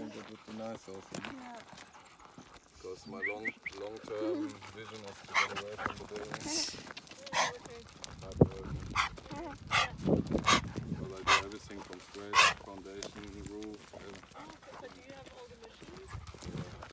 think that would be nice also. Yeah. Because my long